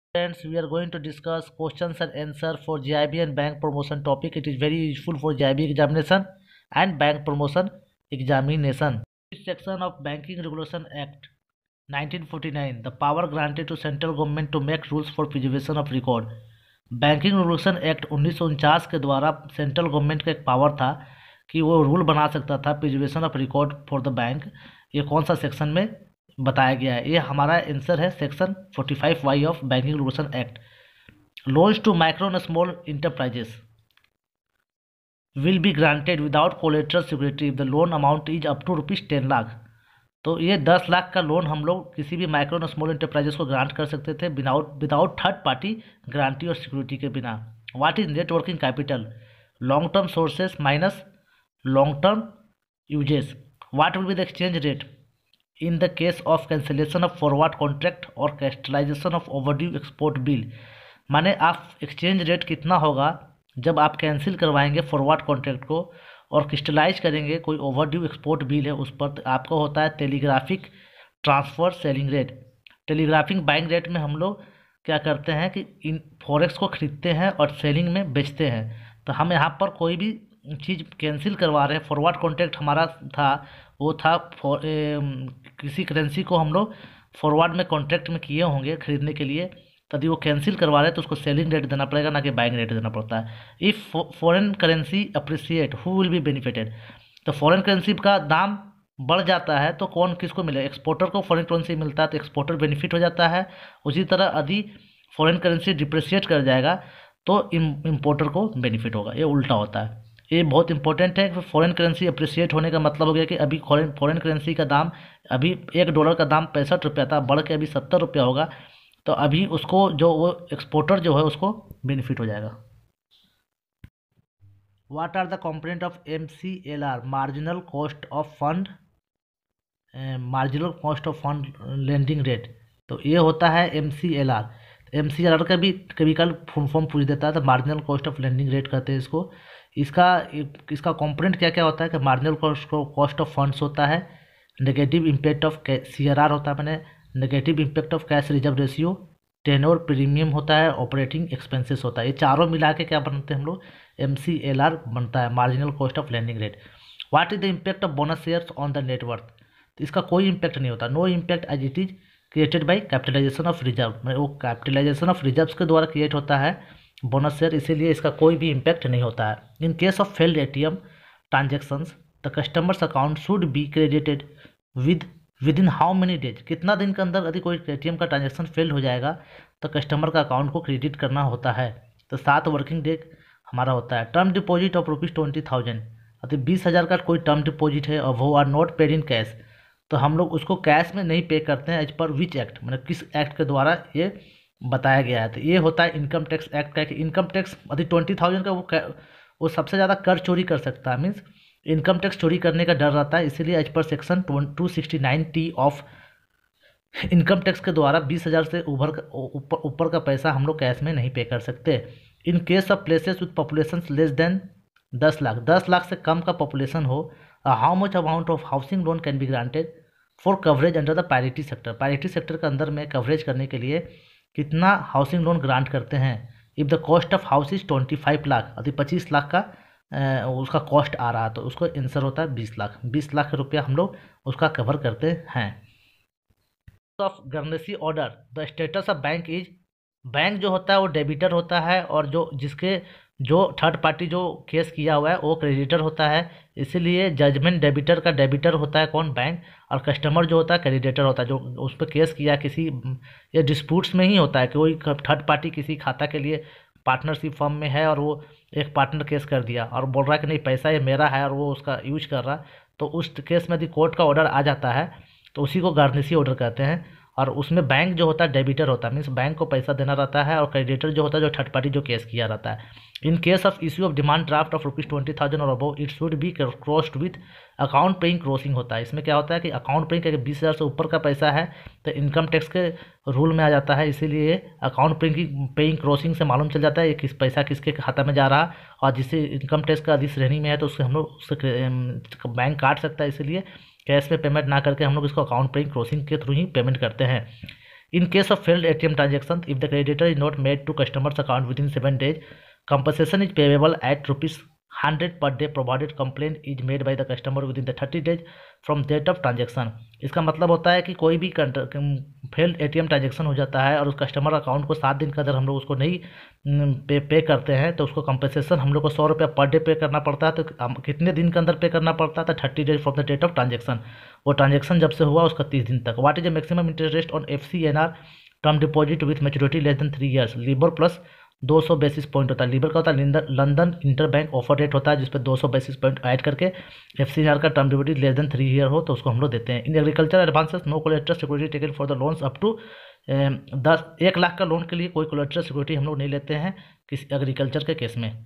Friends, we are going to discuss questions and answer for GIB and bank promotion topic. It is very useful for GIB examination and bank promotion examination. This section of Banking Regulation Act 1949, the power granted to central government to make rules for preservation of record. Banking regulation act 1949 के द्वारा central government का एक power था कि वो rule बना सकता था preservation of record for the bank. ये कौन सा सेक्शन में बताया गया है? ये हमारा आंसर है section 45Y of banking regulation act. Loans to micro and small enterprises will be granted without collateral security if the loan amount is up to ₹10 lakh. तो ये 10 लाख का लोन हम लोग किसी भी माइक्रो एंड स्मॉल इंटरप्राइजेस को grant कर सकते थे विदाउट थर्ड पार्टी गारंटी और सिक्योरिटी के बिना। What is net working capital? Long term sources minus long term uses. What will be the exchange rate in the case of cancellation of forward contract और crystallization of overdue export bill? माने आप exchange rate कितना होगा जब आप cancel करवाएंगे forward contract को और क्रिस्टलाइज करेंगे कोई ओवरड्यू एक्सपोर्ट बिल है उस पर, तो आपका होता है telegraphic transfer selling rate. Telegraphic buying rate में हम लोग क्या करते हैं कि इन फॉरेक्स को खरीदते हैं और सेलिंग में बेचते हैं। तो हम यहाँ पर कोई भी चीज़ कैंसिल करवा रहे हैं, फॉरवर्ड कॉन्ट्रैक्ट हमारा था वो था किसी करेंसी को हम लोग फॉरवर्ड में कॉन्ट्रैक्ट में किए होंगे खरीदने के लिए, यदि वो कैंसिल करवा रहे हैं तो उसको सेलिंग रेट देना पड़ेगा, ना कि बाइंग रेट देना पड़ता है। If foreign currency appreciate who will be benefited? तो फॉरेन करेंसी का दाम बढ़ जाता है तो कौन किसको मिले? एक्सपोर्टर को फॉरेन करेंसी मिलता है तो एक्सपोर्टर बेनिफिट हो जाता है। उसी तरह यदि फॉरेन करेंसी डिप्रिसिएट कर जाएगा तो इम्पोर्टर को बेनिफिट होगा। ये उल्टा होता है। ये बहुत इंपॉर्टेंट है। फॉरेन करेंसी अप्रिसिएट होने का मतलब हो गया कि अभी फॉरेन करेंसी का दाम अभी $1 का दाम 65 रुपया था, बढ़ के अभी 70 रुपया होगा, तो अभी उसको जो वो एक्सपोर्टर जो है उसको बेनिफिट हो जाएगा। What are the component of MCLR? Marginal cost of fund, marginal cost of fund lending rate. तो ये होता है MCLR। MCLR का भी कभी कल फुल फॉर्म पूछ देता है, तो marginal cost of lending rate कहते हैं इसको। इसका कंपोनेंट क्या क्या होता है कि मार्जिनल कॉस्ट ऑफ फंड्स होता है, नेगेटिव इम्पैक्ट ऑफ CRR होता है, मैंने negative impact of cash reserve ratio, tenor premium होता है, ऑपरेटिंग एक्सपेंसेस होता है। ये चारों मिला के क्या बनते हैं हम लोग? MCLR बनता है, marginal cost of lending rate. What is the impact of bonus shares on the net worth? तो इसका कोई इम्पैक्ट नहीं होता, no impact as it is created by capitalization of reserve. वो कैपिटलाइजेशन ऑफ रिजर्व के द्वारा क्रिएट होता है बोनस शेयर, इसीलिए इसका कोई भी इम्पैक्ट नहीं होता है। In case of failed ATM transactions the customer's account should be credited within how many days? कितना दिन के अंदर यदि कोई ATM का ट्रांजेक्शन फेल हो जाएगा तो कस्टमर का अकाउंट को क्रेडिट करना होता है। तो 7 वर्किंग डे हमारा होता है। टर्म डिपॉजिट ऑफ ₹20,000, यदि 20,000 का कोई टर्म डिपॉजिट है और वो are not paid in cash, तो हम लोग उसको कैश में नहीं पे करते हैं। एज पर विच एक्ट, मतलब किस एक्ट के द्वारा ये बताया गया है? तो ये होता है इनकम टैक्स एक्ट का। कि इनकम टैक्स यदि 20,000 का वो सबसे ज़्यादा कर चोरी कर सकता है, मीन्स इनकम टैक्स चोरी करने का डर रहता है, इसीलिए as per section 269T of income tax के द्वारा 20,000 से ऊपर का पैसा हम लोग कैश में नहीं पे कर सकते। In case of places with population less than 10 lakh, 10 lakh से कम का पॉपुलेशन हो, how much amount of housing loan can be granted for coverage under the priority sector? Priority sector के अंदर में कवरेज करने के लिए कितना हाउसिंग लोन ग्रांट करते हैं? If the cost of house is 25 lakh, यदि 25 लाख का उसका कॉस्ट आ रहा है तो उसको आंसर होता है 20 लाख। 20 लाख रुपया हम लोग उसका कवर करते हैं। Of guarantee order the status of bank is, bank जो होता है वो डेबिटर होता है और जो थर्ड पार्टी जो केस किया हुआ है वो क्रेडिटर होता है। इसीलिए जजमेंट डेबिटर का डेबिटर होता है कौन? बैंक। और कस्टमर जो होता है क्रेडिटर होता है, जो उस पर केस किया किसी, ये डिस्प्यूट्स में ही होता है कि कोई थर्ड पार्टी किसी खाता के लिए पार्टनरशिप फर्म में है और वो एक पार्टनर केस कर दिया और बोल रहा है कि नहीं पैसा ये मेरा है और वो उसका यूज कर रहा, तो उस केस में यदि कोर्ट का ऑर्डर आ जाता है तो उसी को गारंटी ऑर्डर कहते हैं। और उसमें बैंक जो होता है डेबिटर होता है, मीन्स बैंक को पैसा देना रहता है, और क्रेडिटर जो होता है जो थर्ड पार्टी जो केस किया रहता है। In case of issue of demand draft of ₹20,000 और above it should be crossed with account paying crossing होता है। इसमें क्या होता है कि अकाउंट पेइंग, अगर 20,000 से ऊपर का पैसा है तो इनकम टैक्स के रूल में आ जाता है, इसीलिए अकाउंट पेइंग क्रॉसिंग से मालूम चल जाता है किस पैसा किसके खाता में जा रहा, और जिससे इनकम टैक्स का अधिक श्रेणी में है तो उससे हम लोग उससे बैंक काट सकता है। इसीलिए कैश में पेमेंट ना करके हम लोग इसको अकाउंट पेइंग क्रॉसिंग के थ्रू ही पेमेंट करते हैं। In case of failed ATM transaction, if the creditor is not made to customer's account within 7 days, compensation is payable at ₹100 per day provided complaint is made by the customer within the 30 days from date of transaction। इसका मतलब होता है कि कोई भी failed ATM transaction हो जाता है और उस कस्टमर अकाउंट को 7 दिन के अंदर हम लोग उसको नहीं पे करते हैं तो उसको कंपनसेशन हम लोग को ₹100 पर डे पे करना पड़ता है। तो कितने दिन के अंदर पे करना पड़ता है? तो 30 days from the date of transaction. वो ट्रांजेक्शन जब से हुआ उसका 30 दिन तक। What is the maximum interest rate on FCNR term deposit with maturity less than 3 years? LIBOR plus 200 basis point होता है। लिबर का होता है London inter bank offer rate होता है जिस पर 200 बेसिस पॉइंट ऐड करके FCNR का term deposit less than 3 year हो तो उसको हम लोग देते हैं। In agriculture advances no collateral security taken for the loans up to 1 lakh का लोन के लिए कोई कोलेटरल सिक्योरिटी हम लोग नहीं लेते हैं किसी एग्रीकल्चर के केस में।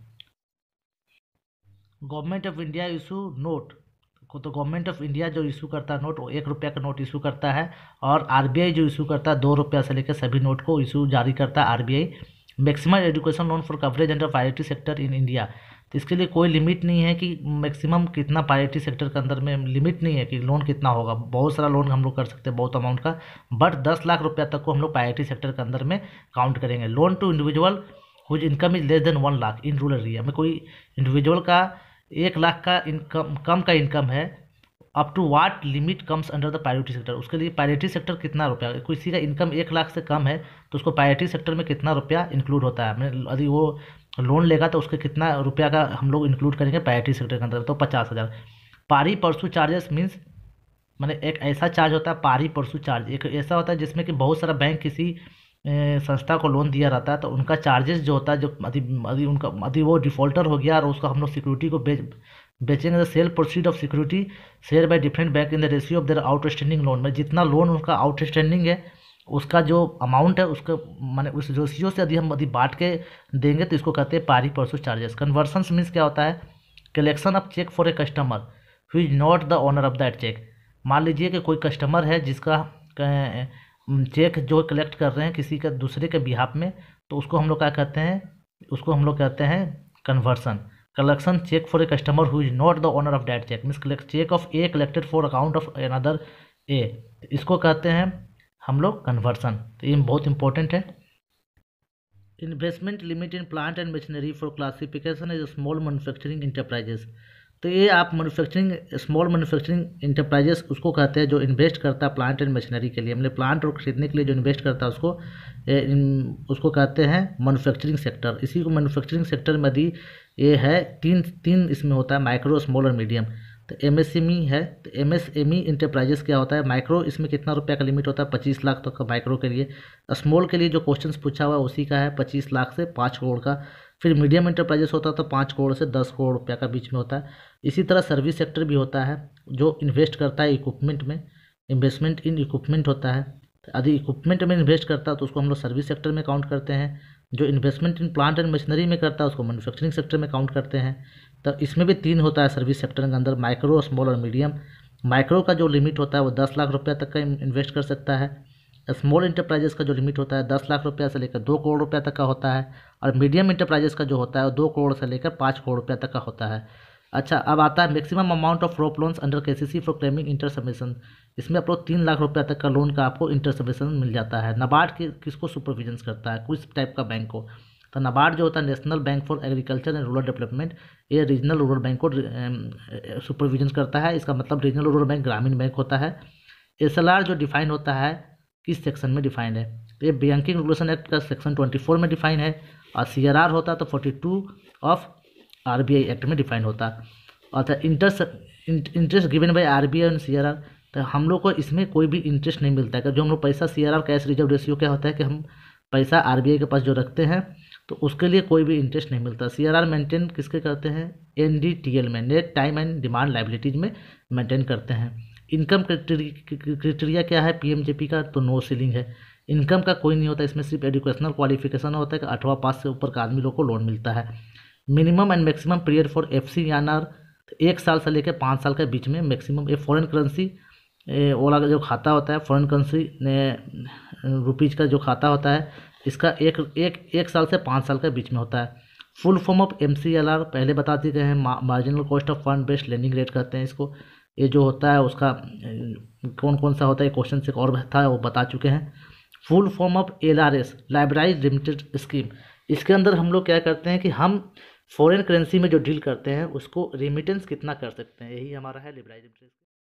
Government of India issue note तो गवर्नमेंट ऑफ इंडिया जो इशू करता है नोट वो ₹1 का नोट इशू करता है और RBI जो इशू करता है ₹2 से लेकर सभी नोट को इशू जारी करता है RBI। Maximum education loan for coverage under priority sector in India, तो इसके लिए कोई लिमिट नहीं है कि मैक्सिमम कितना प्रायोरिटी सेक्टर के अंदर में लिमिट नहीं है कि लोन कितना होगा। बहुत सारा लोन हम लोग कर सकते हैं बहुत अमाउंट का, बट 10 लाख रुपया तक को हम लोग प्रायोरिटी सेक्टर के अंदर में काउंट करेंगे। Loan to individual whose income is less than 1 lakh in rural area में कोई इंडिविजुअल का 1 लाख का इनकम कम का इनकम है up to what limit comes under the priority sector, उसके लिए प्रायोरिटी सेक्टर कितना रुपया, किसी का इनकम 1 लाख से कम है तो उसको प्रायोरिटी सेक्टर में कितना रुपया इंक्लूड होता है। यदि वो लोन लेगा तो उसके कितना रुपया का हम लोग इंक्लूड करेंगे प्रायोरिटी सेक्टर के अंदर, तो 50,000। पारी परसू चार्जेस मीन्स मैंने एक ऐसा चार्ज होता है पारी परसू चार्ज, एक ऐसा होता है जिसमें कि बहुत सारा बैंक किसी संस्था को लोन दिया रहता है तो उनका चार्जेस जो होता है जो यदि वो डिफॉल्टर हो गया और उसका हम लोग सिक्योरिटी को बेचेंगे तो sale proceed of security share by different bank in the ratio of their outstanding loan, में जितना लोन उसका आउटस्टैंडिंग है उसका जो अमाउंट है उसका माने उस रेशियो से यदि बांट के देंगे तो इसको कहते हैं पारी परसू चार्जेस। कन्वर्सन्स मीन्स क्या होता है? Collection of cheque for a customer who is not the owner of that cheque. मान लीजिए कि कोई कस्टमर है जिसका चेक जो कलेक्ट कर रहे हैं किसी का दूसरे के बिहाफ में, तो उसको हम लोग क्या कहते हैं? उसको हम लोग कहते हैं conversion. Collection cheque for a customer who is not the owner of that cheque means cheque of a collected for account of another a, इसको कहते हैं हम लोग कन्वर्सन। तो ये बहुत इंपॉर्टेंट है। Investment limit in plant and machinery for classification as small manufacturing enterprises, तो ये आप स्मॉल मैन्युफैक्चरिंग इंटरप्राइजेस उसको कहते हैं जो इन्वेस्ट करता है प्लांट एंड मशीनरी के लिए, मतलब प्लांट और खरीदने के लिए जो इन्वेस्ट करता है उसको कहते हैं मैन्युफैक्चरिंग सेक्टर। इसी को मैन्युफैक्चरिंग सेक्टर में यदि ये है तीन इसमें होता है माइक्रो स्मॉल और मीडियम। तो MSME है, तो MSME इंटरप्राइजेस क्या होता है? माइक्रो इसमें कितना रुपया का लिमिट होता है? 25 लाख तक का माइक्रो के लिए। स्मॉल के लिए जो क्वेश्चंस पूछा हुआ है उसी का है 25 लाख से 5 करोड़ का। फिर मीडियम इंटरप्राइजेस होता है तो 5 करोड़ से 10 करोड़ रुपया का बीच में होता है। इसी तरह सर्विस सेक्टर भी होता है जो इन्वेस्ट करता है इक्विपमेंट में, इन्वेस्टमेंट इन इक्विपमेंट होता है। यदि इक्विपमेंट में इन्वेस्ट करता है तो उसको हम लोग सर्विस सेक्टर में काउंट करते हैं। जो investment in plant and machinery में करता है उसको मैन्युफैक्चरिंग सेक्टर में काउंट करते हैं। तो इसमें भी 3 होता है सर्विस सेक्टर के अंदर, माइक्रो, स्मॉल और मीडियम। माइक्रो का जो लिमिट होता है वो 10 लाख रुपया तक का इन्वेस्ट कर सकता है। स्मॉल इंटरप्राइजेस का जो लिमिट होता है 10 लाख रुपया से लेकर 2 करोड़ रुपया तक का होता है, और मीडियम इंटरप्राइजेस का जो होता है वो 2 करोड़ से लेकर 5 करोड़ रुपया तक का होता है। अच्छा, अब आता है maximum amount of crop loans under KCC for claiming interest subvention. इसमें आपको 3 लाख रुपया तक का लोन का आपको इंटर सबमिशन मिल जाता है। नाबार्ड किसको सुपरविजन करता है? किस टाइप का बैंक को? तो नाबार्ड जो होता है national bank for agriculture and rural development, ये रीजनल रूरल बैंक को सुपरविजन करता है। इसका मतलब रीजनल रूरल बैंक ग्रामीण बैंक होता है। SLR जो डिफाइन होता है किस सेक्शन में डिफाइंड है? तो ये बैंकिंग रेगुलेशन एक्ट का सेक्शन 24 में डिफाइन है, और CRR होता है तो 42 ऑफ RBI एक्ट में डिफाइन होता है। और इंटरेस्ट गिवन बाय RBI और CRR, तो हम लोग को इसमें कोई भी इंटरेस्ट नहीं मिलता है। जो हम लोग पैसा CRR कैश रिजर्व रेशियो क्या होता है कि हम पैसा RBI के पास जो रखते हैं तो उसके लिए कोई भी इंटरेस्ट नहीं मिलता। CRR मेंटेन किसके करते हैं? NDTL में, net time and demand liabilities में मेंटेन करते हैं। इनकम क्राइटेरिया क्या है PMJP का? तो नो सीलिंग है, इनकम का कोई नहीं होता। इसमें सिर्फ एजुकेशनल क्वालिफिकेशन होता है कि 8वां पास से ऊपर का आदमी लोग को लोन मिलता है। Minimum and maximum period for FCNR 1 साल से लेकर 5 साल के बीच में मैक्सिमम। ये फॉरेन करेंसी वाला का जो खाता होता है, फॉरेन करेंसी रुपीज़ का जो खाता होता है, इसका एक साल से 5 साल के बीच में होता है। फुल फॉर्म ऑफ MCLR पहले बता दिए गए हैं, marginal cost of fund based lending rate कहते हैं इसको। ये जो होता है उसका कौन कौन सा होता है क्वेश्चन से और था वो बता चुके हैं। Full form of LRS, liberalised remittance scheme. इसके अंदर हम लोग क्या करते हैं कि हम फॉरेन करेंसी में जो डील करते हैं उसको रेमिटेंस कितना कर सकते हैं, यही हमारा है लिबराइज।